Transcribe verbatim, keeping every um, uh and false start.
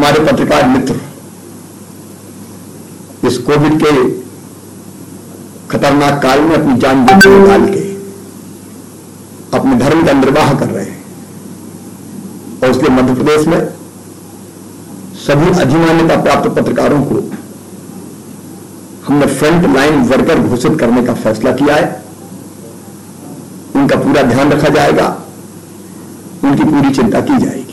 हमारे पत्रकार मित्र इस कोविड के खतरनाक काल में अपनी जान जोखिम में डाल के अपने धर्म का निर्वाह कर रहे हैं और इसलिए मध्य प्रदेश में सभी अधिमान्यता प्राप्त पत्रकारों को हमने फ्रंट लाइन वर्कर घोषित करने का फैसला किया है। उनका पूरा ध्यान रखा जाएगा, उनकी पूरी चिंता की जाएगी।